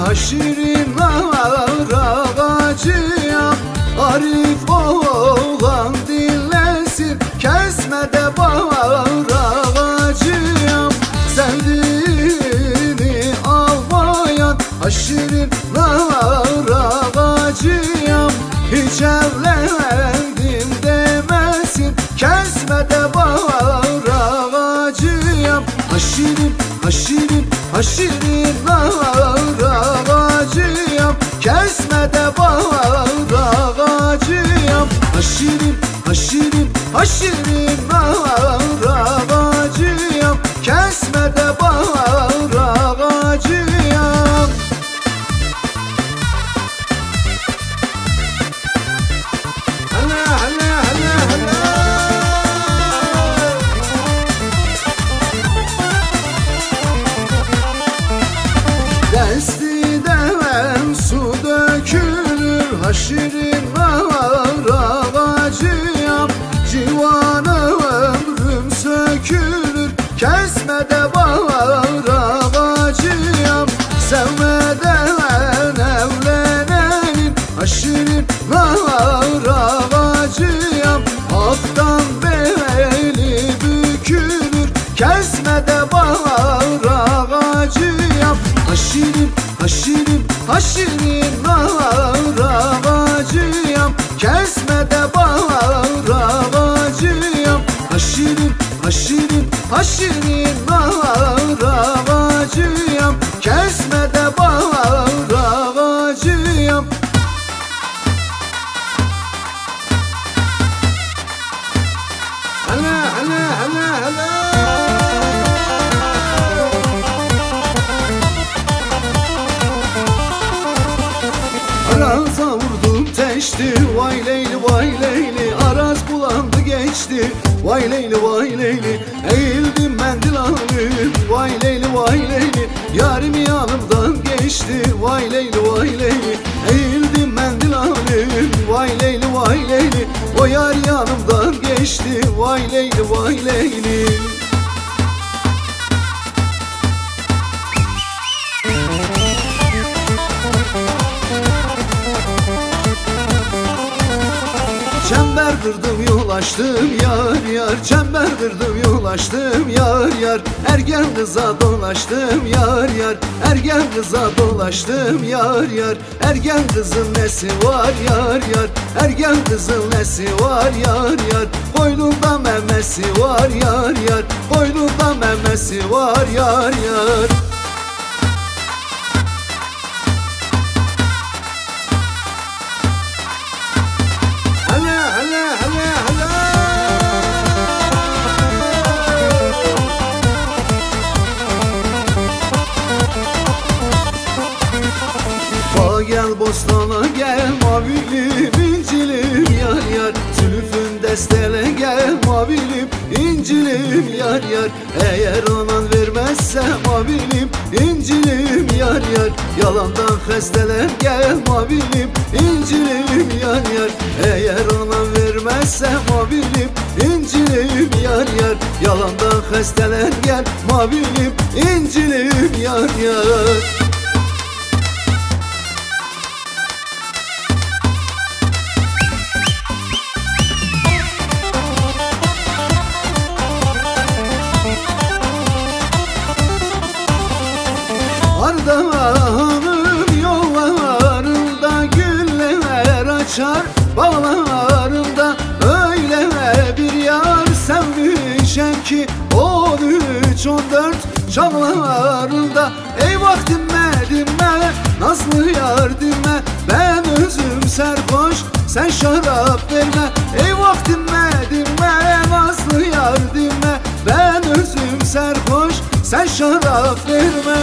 şirin nar ağacıyam. Arif oğlan dinlesin, kesme de bağır ağacıyam. Sevdiğini almayan şirin nar ağacıyam. Hiç evlendim demesin, kesme de bağır ağacıyam. Şirin, şirin, şirin nar ağacıyam. Kesme de bağır ağacıyam. Şirin, şirin, şirin nar ağacıyam. Kesme de bağır ağacıyam. Hala hala hala hala. Desti devem su dökülür, şirin nar ağacıyam. Civan ömrüm sökülür, kesme de bağır ağacıyam. Sevmeden evlenenin şirin nar ağacıyam. Aktan beli bükülür, kesme de bağır ağacıyam. Şirin, şirin, şirin nar ağacıyam. Kesme de bağır ağacıyam. Şirin, şirin, şirin nar ağacıyam. Kesme de bağır ağacıyam. Hala hala hala hala. Araza vurdum teşti, vay leyli vay leyli. Araz bulandı geçti, vay leyli vay leyli. Eğildim mendil alayım, vay leyli vay leyli. Yarim yanımdan geçti, vay leyli vay leyli. Eğildim mendil alayım, vay leyli vay leyli. O yar yanımdan geçti, vay leyli vay leyli. Çember kırdım yol açtım yar yar. Çember kırdım yol açtım yar yar. Ergen kıza dolaştım yar yar. Ergen kıza dolaştım yar yar. Ergen kızın nesi var yar yar. Ergen kızın nesi var yar yar. Boynunda memesi var yar yar. Boynunda memesi var yar yar. Gel bostana gel mavilim incilim yar yar. Zülfün destele gel mavilim incilim yar yar. Eğer anan vermezse mavilim incilim yar yar. Yalandan hesteler gel mavilim incilim yar yar. Eğer anan vermezse mavilim incilim yar yar. Yalandan hesteler gel mavilim incilim yar yar. Ardahan'ın yollarında güller açar. Bağlarında öyle bir yar sevmişem ki 13-14 çağlarında. Eyvah dinme dinme nazlı yar dinme. Ben özüm serhoş sen şarap verme. Eyvah dinme dinme nazlı yar dinme. Ben özüm serhoş sen şarap verme.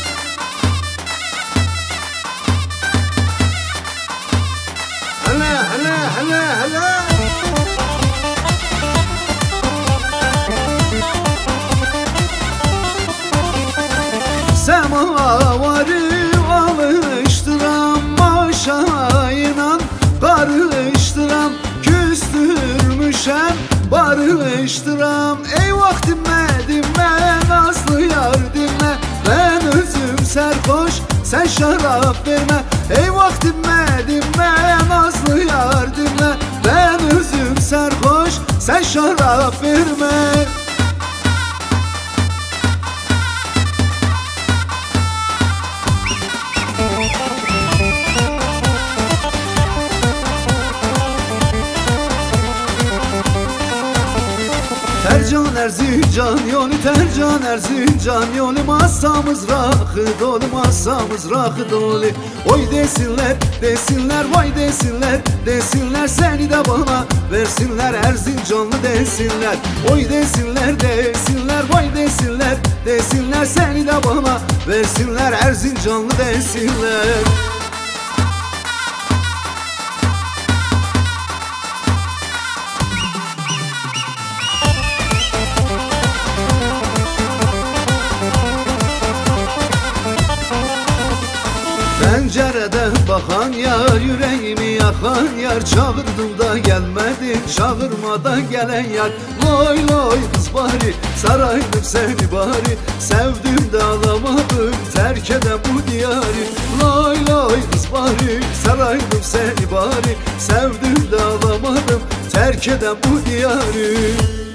Hala hala hala hala. Semavarı alıştıram maşayla. Karıştıram küstürmüşem barıştıram. Eyvah dinme dinme nazlı yar dinme. Ben özüm serhoş sen şarap verme. Eyvah dinme dinle nazlı yar dinle, ben özüm serhoş, sen şarap verme. Tercan Erzincan yolu, Tercan Erzincan yolu, masamız rakı dolu, masamız rakı dolu. Oy desinler, desinler, vay desinler, desinler, seni de bana versinler, Erzincanlı desinler. Oy desinler, desinler, vay desinler, desinler, seni de bana versinler, Erzincanlı desinler. Pencereden bakan yar, yüreğimi yakan yar, çağırdım da gelmedin, çağırmadan gelen yar. Loy loy kız bari, saraydım seni bari, sevdim de alamadım, terk eden bu diyarı. Loy loy kız bari, saraydım seni bari, sevdim de alamadım, terk eden bu diyarı.